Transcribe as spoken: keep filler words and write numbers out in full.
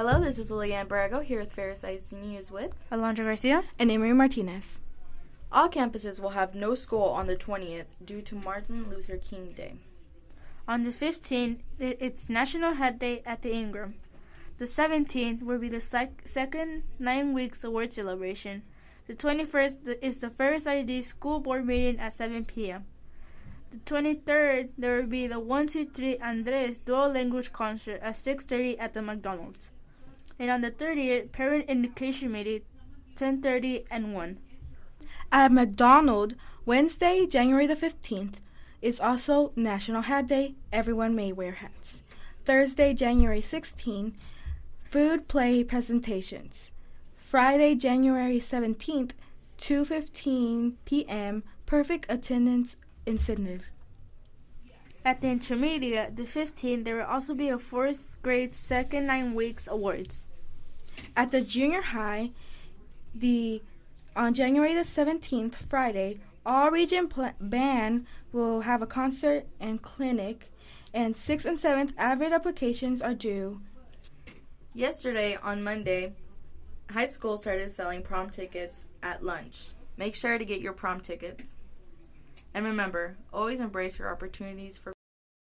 Hello, this is Lilian Barrego here with Ferris I S D News with Alondra Garcia and Emery Martinez. All campuses will have no school on the twentieth due to Martin Luther King Day. On the fifteenth, it's National Head Day at the Ingram. The seventeenth will be the sec- second Nine Weeks Award celebration. The twenty-first is the Ferris I S D School Board meeting at seven p.m. The twenty-third, there will be the one two three Andres dual language concert at six thirty at the McDonald's. And on the thirtieth, parent education meeting, ten thirty and one. At McDonald's, Wednesday, January the fifteenth, is also National Hat Day. Everyone may wear hats. Thursday, January sixteenth, food play presentations. Friday, January seventeenth, two fifteen p.m., perfect attendance incentive. At the intermediate, the fifteenth, there will also be a fourth grade second nine weeks awards. At the junior high, the on January the seventeenth, Friday, all region pl- band will have a concert and clinic, and sixth and seventh avid applications are due. Yesterday, on Monday, high school started selling prom tickets at lunch. Make sure to get your prom tickets. And remember, always embrace your opportunities for